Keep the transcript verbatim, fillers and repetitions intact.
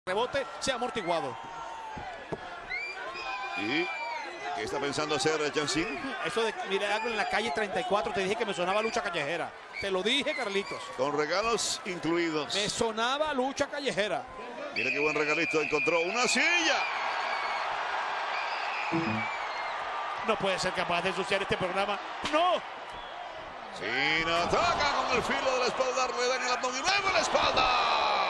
rebote sea amortiguado. ¿Y qué está pensando hacer Jansin? Eso de mirar en la calle treinta y cuatro, te dije que me sonaba lucha callejera. Te lo dije, Carlitos. Con regalos incluidos. Me sonaba lucha callejera. Mira qué buen regalito encontró. ¡Una silla! No puede ser capaz de ensuciar este programa. ¡No! Cena ataca con el filo de la espalda, le dan el abdomen, luego la espalda.